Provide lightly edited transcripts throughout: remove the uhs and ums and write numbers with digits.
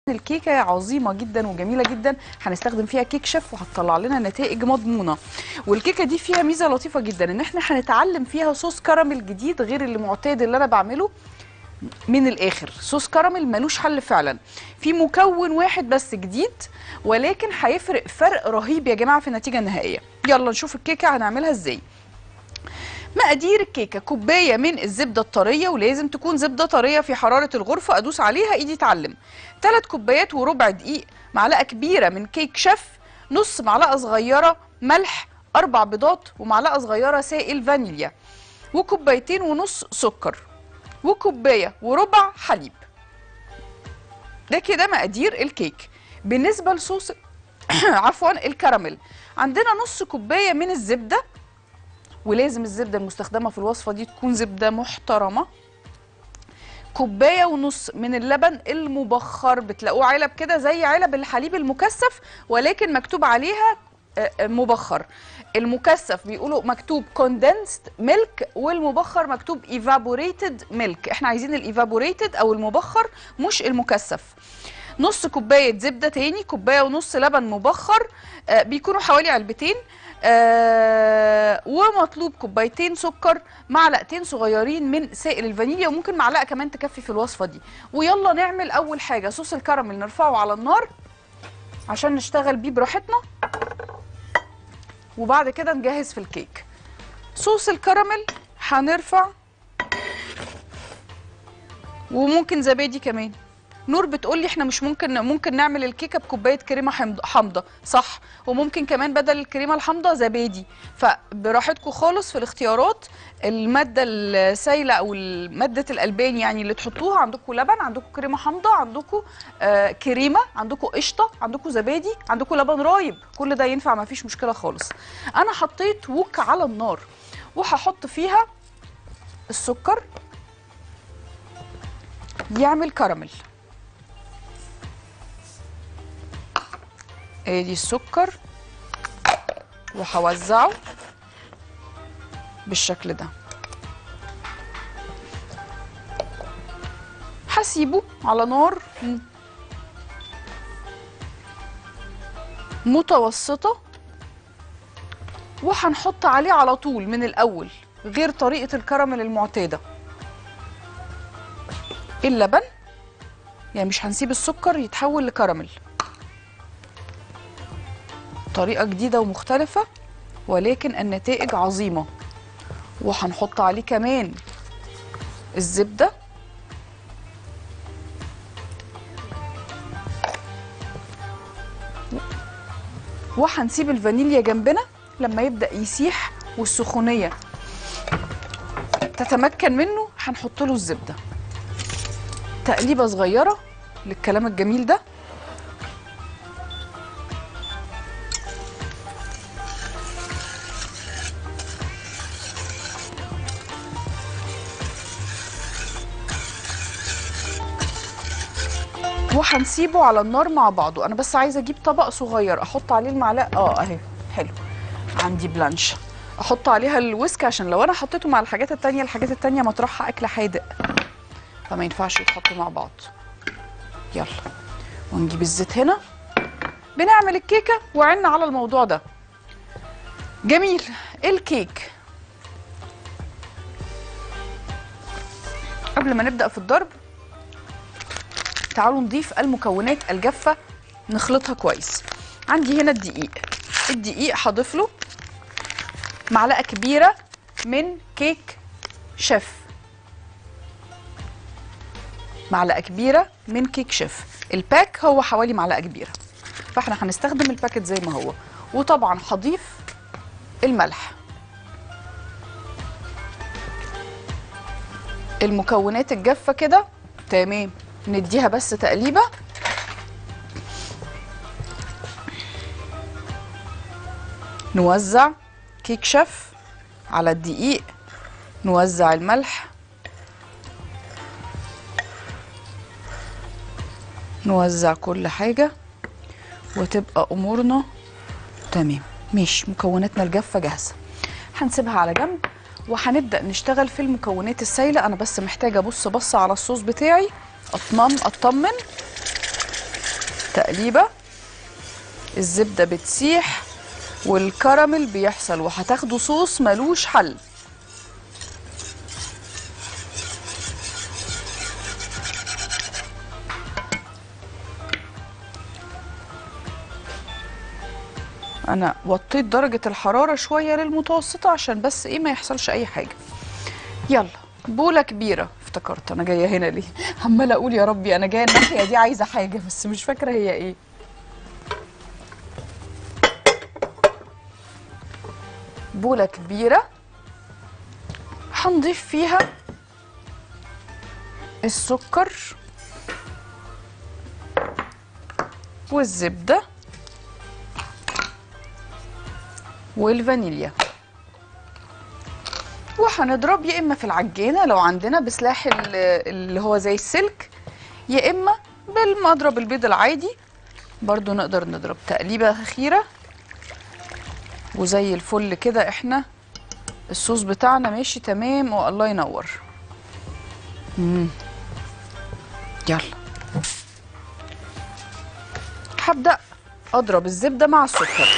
الكيكه عظيمه جدا وجميله جدا، هنستخدم فيها كيك شيف وهتطلع لنا نتائج مضمونه. والكيكه دي فيها ميزه لطيفه جدا، ان احنا هنتعلم فيها صوص كراميل جديد غير اللي معتاد اللي انا بعمله. من الاخر صوص كراميل ملوش حل فعلا، في مكون واحد بس جديد ولكن هيفرق فرق رهيب يا جماعه في النتيجه النهائيه. يلا نشوف الكيكه هنعملها ازاي. مقادير الكيكه: كوبايه من الزبده الطريه، ولازم تكون زبده طريه في حراره الغرفه ادوس عليها ايدي تعلم. 3 كوبايات وربع دقيق، معلقه كبيره من كيك شيف، نص معلقه صغيره ملح، 4 بيضات ومعلقه صغيره سائل فانيليا، وكوبايتين ونص سكر، وكوبايه وربع حليب. ده كده مقادير الكيك. بالنسبه لصوص عفوا الكراميل، عندنا نص كوبايه من الزبده، ولازم الزبده المستخدمه في الوصفه دي تكون زبده محترمه. كوبايه ونص من اللبن المبخر، بتلاقوه علب كده زي علب الحليب المكثف ولكن مكتوب عليها مبخر. المكثف بيقولوا مكتوب كوندنسد ميلك، والمبخر مكتوب ايفابوريتد ميلك. احنا عايزين الايفابوريتد او المبخر مش المكثف. نص كوبايه زبده، تاني كوبايه ونص لبن مبخر، بيكونوا حوالي علبتين، ومطلوب كوبايتين سكر، معلقتين صغيرين من سائل الفانيليا، وممكن معلقه كمان تكفي في الوصفه دي. ويلا نعمل اول حاجه صوص الكراميل، نرفعه على النار عشان نشتغل بيه براحتنا، وبعد كده نجهز في الكيك. صوص الكراميل هنرفع، وممكن زبادي كمان. نور بتقولي احنا مش ممكن نعمل الكيكه بكوبايه كريمه حامضه، صح، وممكن كمان بدل الكريمه الحامضه زبادي، فبراحتكم خالص في الاختيارات. الماده السائله او ماده الالبان يعني اللي تحطوها، عندكم لبن، عندكم كريمه حامضه، عندكم كريمه، عندكم قشطه، عندكم زبادي، عندكم لبن رايب، كل ده ينفع، ما فيش مشكله خالص. انا حطيت وok على النار وهحط فيها السكر يعمل كراميل. ادي السكر وهوزعه بالشكل ده. هسيبه على نار متوسطة، وهنحط عليه على طول من الأول، غير طريقة الكراميل المعتادة، اللبن. يعني مش هنسيب السكر يتحول لكراميل، طريقة جديدة ومختلفة ولكن النتائج عظيمة. وهنحط عليه كمان الزبدة، وهنسيب الفانيليا جنبنا لما يبدأ يسيح والسخونية تتمكن منه، هنحط له الزبدة. تقليبة صغيرة للكلام الجميل ده. وهنسيبه على النار مع بعضه. انا بس عايزه اجيب طبق صغير احط عليه المعلقه، اهي حلو، عندي بلانش احط عليها الويسك، عشان لو انا حطيته مع الحاجات التانيه مطرحها اكل حادق، فما ينفعش يتحطوا مع بعض. يلا ونجيب الزيت هنا. بنعمل الكيكه وعنا على الموضوع ده. جميل. الكيك قبل ما نبدا في الضرب، تعالوا نضيف المكونات الجافة نخلطها كويس. عندي هنا الدقيق هضيف له معلقة كبيرة من كيك شيف، معلقة كبيرة من كيك شيف. الباك هو حوالي معلقة كبيرة، فاحنا هنستخدم الباكت زي ما هو. وطبعا هضيف الملح. المكونات الجافة كده تمام، نديها بس تقليبه. نوزع كيك شيف على الدقيق، نوزع الملح، نوزع كل حاجه، وتبقى امورنا تمام. ماشي، مكوناتنا الجافه جاهزه، هنسيبها على جنب وهنبدا نشتغل في المكونات السائله. انا بس محتاجه ابص بصه على الصوص بتاعي، اطمن. تقليبه، الزبده بتسيح والكراميل بيحصل وهتاخدوا صوص ملوش حل. انا وطيت درجه الحراره شويه للمتوسطه عشان بس ايه ما يحصلش اي حاجه. يلا بوله كبيره، افتكرت انا جايه هنا ليه، عماله اقول يا ربي انا جايه الناحيه دي عايزه حاجه بس مش فاكره هي ايه. بوله كبيره هنضيف فيها السكر والزبده والفانيليا، وهنضرب يا اما في العجينه لو عندنا بسلاح اللي هو زي السلك، يا اما بالمضرب البيض العادي برضو نقدر نضرب تقليبه اخيره. وزي الفل كده احنا الصوص بتاعنا ماشي تمام والله ينور. يلا هبدأ اضرب الزبده مع السكر.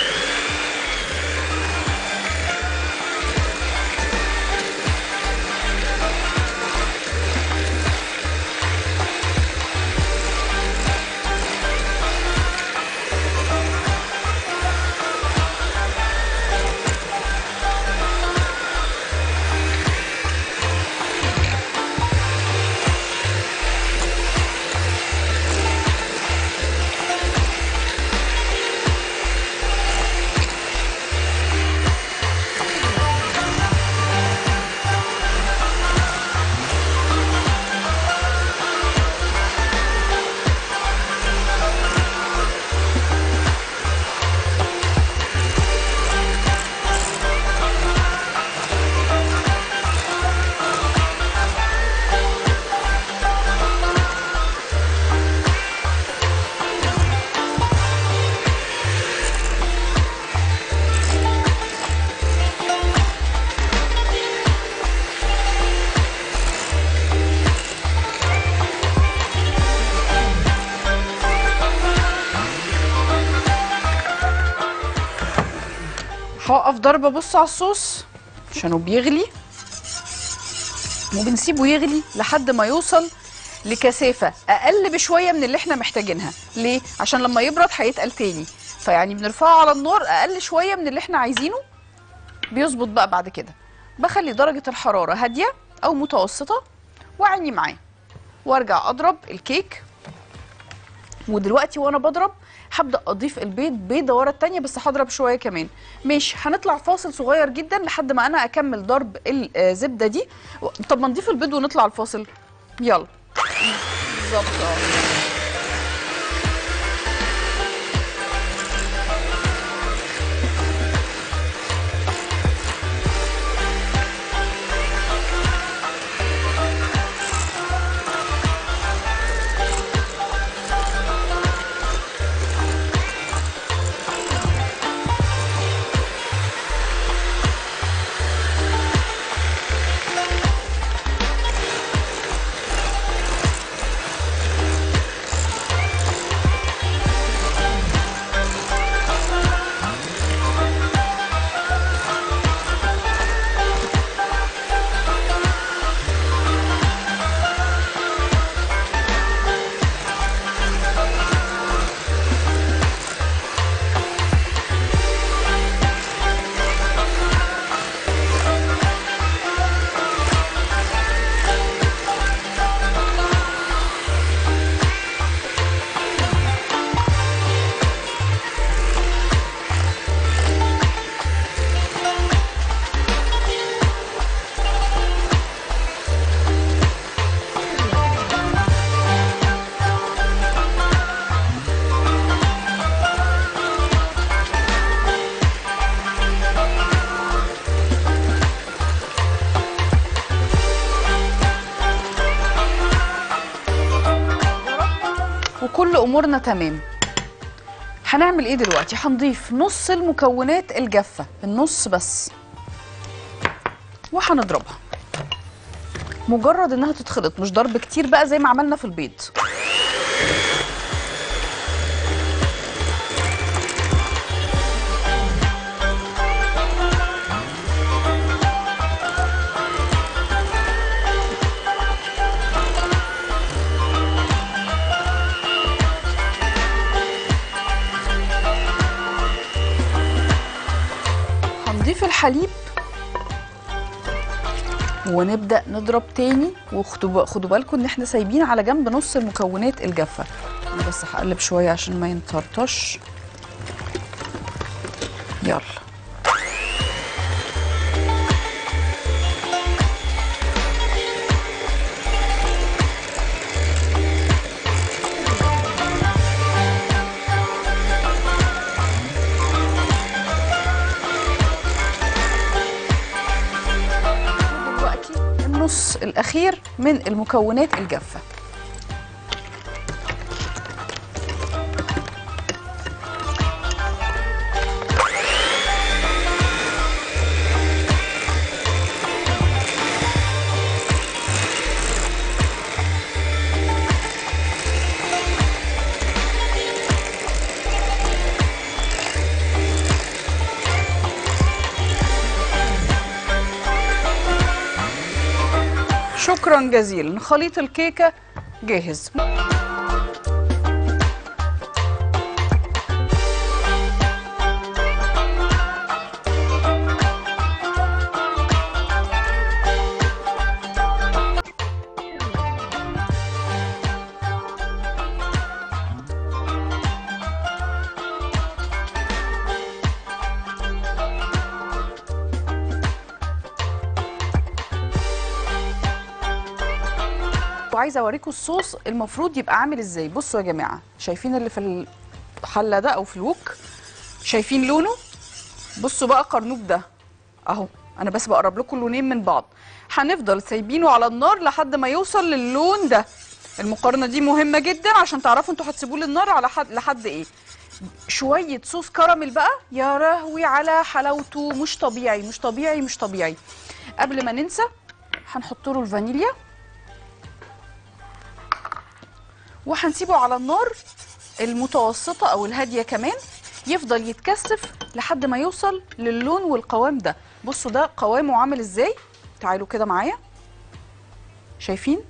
هوقف ضربه بص على الصوص عشانه بيغلي، وبنسيبه يغلي لحد ما يوصل لكثافه اقل بشويه من اللي احنا محتاجينها. ليه؟ عشان لما يبرد هيتقل تاني، فيعني بنرفعه على النار اقل شويه من اللي احنا عايزينه. بيظبط بقى بعد كده. بخلي درجه الحراره هاديه او متوسطه وعيني معاه، وارجع اضرب الكيك. ودلوقتي وانا بضرب هبدا اضيف البيض بيضه ورا التانيه، بس هضرب شويه كمان. ماشي، هنطلع فاصل صغير جدا لحد ما انا اكمل ضرب الزبده دي. طب ما نضيف البيض ونطلع الفاصل؟ يلا. بالظبط. وكل امورنا تمام. هنعمل ايه دلوقتي؟ هنضيف نص المكونات الجافه، النص بس، وهنضربها مجرد انها تتخلط، مش ضرب كتير بقى زي ما عملنا في البيض. هنضيف الحليب ونبدأ نضرب تاني. خدوا بالكم ان احنا سايبين على جنب نص المكونات الجافة. انا بس هقلب شوية عشان ما ينطرطش. يلا النص الأخير من المكونات الجافة. شكرا جزيلا. خليط الكيكة جاهز. وعايزه اوريكم الصوص المفروض يبقى عامل ازاي. بصوا يا جماعه، شايفين اللي في الحله ده او في الوك؟ شايفين لونه؟ بصوا بقى قرنوب ده اهو، انا بس بقرب لكم اللونين من بعض. هنفضل سايبينه على النار لحد ما يوصل للون ده. المقارنه دي مهمه جدا عشان تعرفوا انتوا هتسيبوه للنار على لحد ايه. شويه صوص كراميل بقى، يا لهوي على حلاوته، مش طبيعي مش طبيعي مش طبيعي. قبل ما ننسى هنحط له الفانيليا وهنسيبه على النار المتوسطة أو الهادية كمان، يفضل يتكثف لحد ما يوصل للون والقوام ده. بصوا ده قوامه عامل ازاي، تعالوا كده معايا. شايفين؟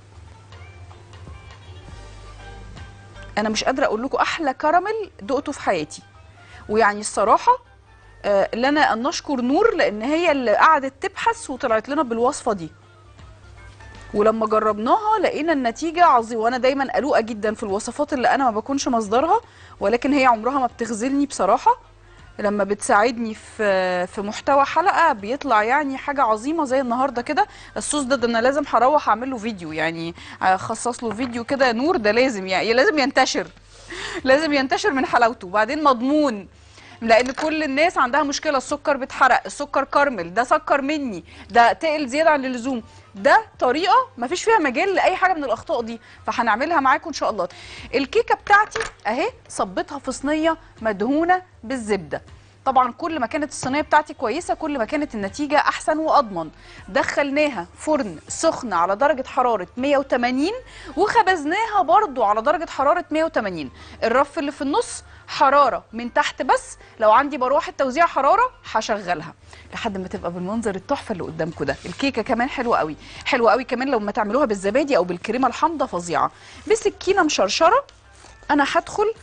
أنا مش قادرة أقول لكم أحلى كراميل دقته في حياتي. ويعني الصراحة اللي أنا نشكر نور، لأن هي اللي قعدت تبحث وطلعت لنا بالوصفة دي. ولما جربناها لقينا النتيجة عظيمة. وانا دايما قلوقة جدا في الوصفات اللي انا ما بكونش مصدرها، ولكن هي عمرها ما بتخذلني بصراحة. لما بتساعدني في محتوى حلقة بيطلع يعني حاجة عظيمة زي النهاردة كده. الصوص ده انا لازم هروح اعمل له فيديو، يعني اخصص له فيديو كده يا نور. ده لازم يعني لازم ينتشر، لازم ينتشر من حلاوته. وبعدين مضمون، لان كل الناس عندها مشكله، السكر بيتحرق، السكر كرمل، ده سكر مني، ده تقل زياده عن اللزوم. ده طريقه ما فيش فيها مجال لاي حاجه من الاخطاء دي، فهنعملها معاكم ان شاء الله. الكيكه بتاعتي اهي صبيتها في صينيه مدهونه بالزبده. طبعا كل ما كانت الصينيه بتاعتي كويسه كل ما كانت النتيجه احسن واضمن. دخلناها فرن سخن على درجه حراره 180 وخبزناها برضو على درجه حراره 180. الرف اللي في النص حراره من تحت بس، لو عندي مروحه توزيع حراره هشغلها لحد ما تبقى بالمنظر التحفه اللي قدامكم ده. الكيكه كمان حلوه قوي، حلوه قوي كمان لو ما تعملوها بالزبادي او بالكريمه الحامضه، فظيعه. بسكينه مشرشره انا هدخل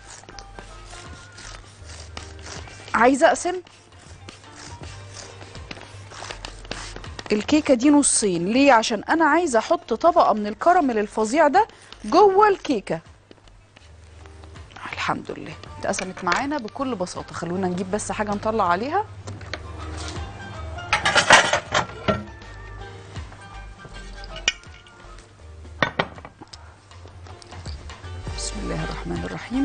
عايزه اقسم الكيكه دي نصين. ليه؟ عشان انا عايزه احط طبقه من الكراميل الفظيع ده جوه الكيكه. الحمد لله اتقسمت معانا بكل بساطه. خلونا نجيب بس حاجه نطلع عليها. بسم الله الرحمن الرحيم.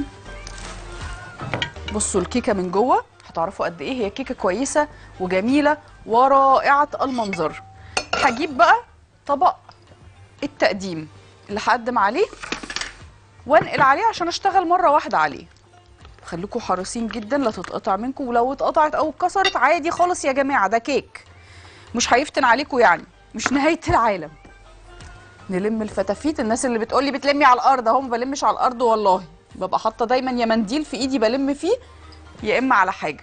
بصوا الكيكه من جوه هتعرفوا قد ايه هي كيكه كويسه وجميله ورائعه المنظر. هجيب بقى طبق التقديم اللي هقدم عليه وانقل عليه عشان اشتغل مره واحده عليه. خليكم حريصين جدا لا تتقطع منكم، ولو اتقطعت او اتكسرت عادي خالص يا جماعه، ده كيك مش هيفتن عليكم، يعني مش نهايه العالم. نلم الفتافيت. الناس اللي بتقولي بتلمي على الارض، اهو ما بلمش على الارض والله، ببقى حاطه دايما يا منديل في ايدي بلم فيه يا اما على حاجه.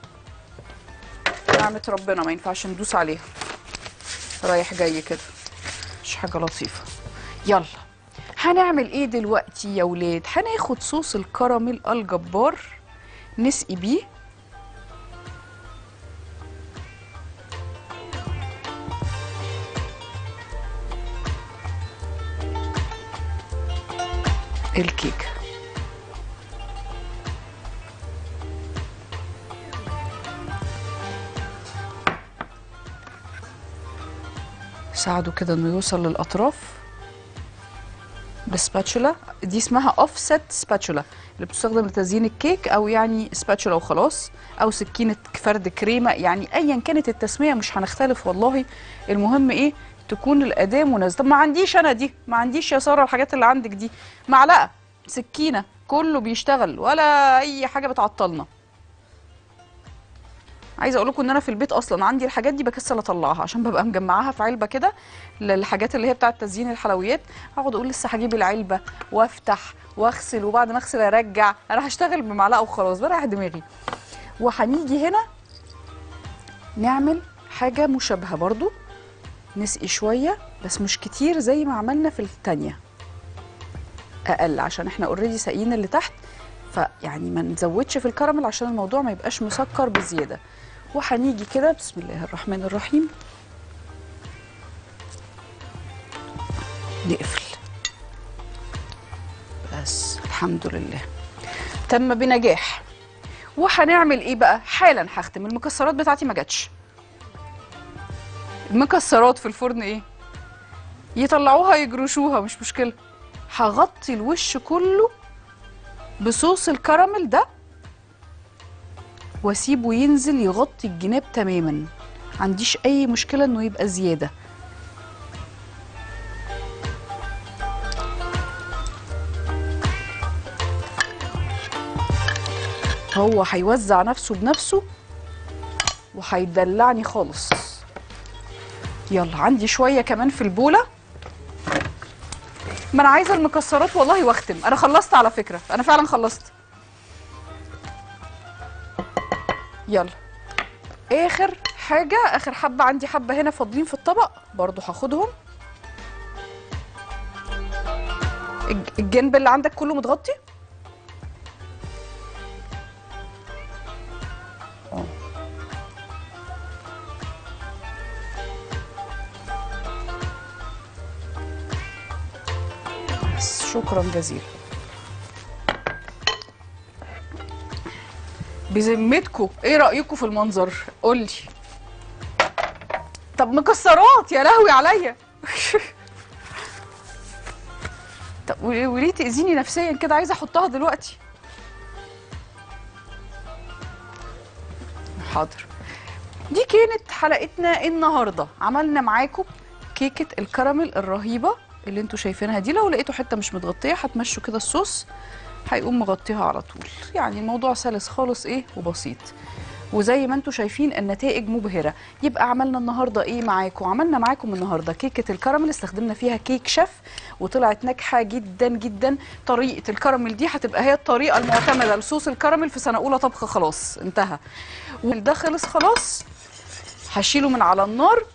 نعمه ربنا ما ينفعش ندوس عليها رايح جاي كده، مش حاجه لطيفه. يلا هنعمل ايه دلوقتي يا ولاد؟ هناخد صوص الكراميل الجبار نسقي بيه الكيكه. ساعده كده انه يوصل للاطراف بسباتشولا. دي اسمها اوفست سباتشولا اللي بتستخدم لتزيين الكيك، او يعني سباتشولا وخلاص، او سكينه فرد كريمه، يعني ايا كانت التسميه مش هنختلف والله. المهم ايه؟ تكون الاداه مناسبه. طب ما عنديش انا دي، ما عنديش يا ساره الحاجات اللي عندك دي، معلقه، سكينه، كله بيشتغل ولا اي حاجه بتعطلنا. عايزه اقول لكم ان انا في البيت اصلا عندي الحاجات دي بكسل اطلعها عشان ببقى مجمعاها في علبه كده للحاجات اللي هي بتاعه تزيين الحلويات. اقعد اقول لسه هجيب العلبه وافتح واغسل، وبعد ما اغسل ارجع. انا هشتغل بمعلقه وخلاص، بريح دماغي. وهنيجي هنا نعمل حاجه مشابهه برضو، نسقي شويه بس مش كتير زي ما عملنا في الثانيه، اقل عشان احنا اوريدي ساقيين اللي تحت، فيعني ما نزودش في الكراميل عشان الموضوع ما يبقاش مسكر بزياده. وهنيجي كده بسم الله الرحمن الرحيم نقفل. بس الحمد لله تم بنجاح. وهنعمل ايه بقى؟ حالا هختم. المكسرات بتاعتي ما جاتش. المكسرات في الفرن ايه؟ يطلعوها يجرشوها مش مشكله. هغطي الوش كله بصوص الكراميل ده واسيبه ينزل يغطي الجناب تماما، عنديش اي مشكله انه يبقى زياده. هو هيوزع نفسه بنفسه وهيدلعني خالص. يلا عندي شويه كمان في البوله. ما انا عايزه المكسرات والله واختم. انا خلصت على فكره، انا فعلا خلصت. يلا اخر حاجه، اخر حبه، عندي حبه هنا فاضلين في الطبق برضو هاخدهم. الجنب اللي عندك كله متغطي؟ بس شكرا جزيلا. بذمتكم ايه رايكم في المنظر؟ قولي. طب مكسرات يا لهوي عليا. طب وليه تاذيني نفسيا كده؟ عايزه احطها دلوقتي. حاضر. دي كانت حلقتنا النهارده. عملنا معاكم كيكه الكراميل الرهيبه اللي انتوا شايفينها دي. لو لقيتوا حته مش متغطيه هتمشوا كده الصوص هيقوم مغطيها على طول. يعني الموضوع سلس خالص ايه وبسيط، وزي ما انتم شايفين النتائج مبهره. يبقى عملنا النهارده ايه معاكم؟ عملنا معاكم النهارده كيكه الكراميل، استخدمنا فيها كيك شيف وطلعت ناجحه جدا جدا. طريقه الكراميل دي هتبقى هي الطريقه المعتمده لصوص الكراميل في سنه اولى طبخ، خلاص انتهى. وده خلص خلاص، هشيله من على النار